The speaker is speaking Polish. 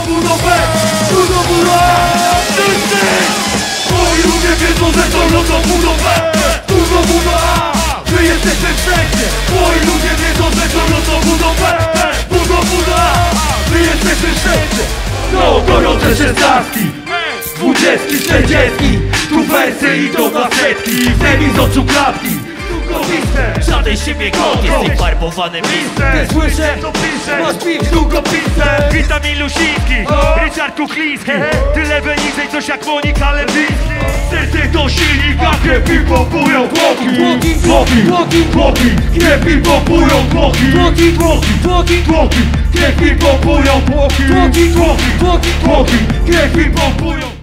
budowę, budowę. Wszyscy moi ludzie wiedzą, że to nocą budowę, budowę. My jesteśmy wszędzie. Moi ludzie wiedzą, że to nocą budowę, budowę. My jesteśmy wszędzie. No gorące szesnastki, 20, 40. Tu wersy idą na setki. Zemi z oczu klapki. Żaden siebie god, jesteś farbowany mistrzem. Słyszę, co piszę, masz piw, długopisem. Witam Ilusiński, Ryszard Kuchliński. Tyle niżej, coś jak Monika Lewiński. Serce to silnik, a kiepi pompują tłoki. Kiepi pompują tłoki. Kiepi pompują tłoki. Kiepi pompują.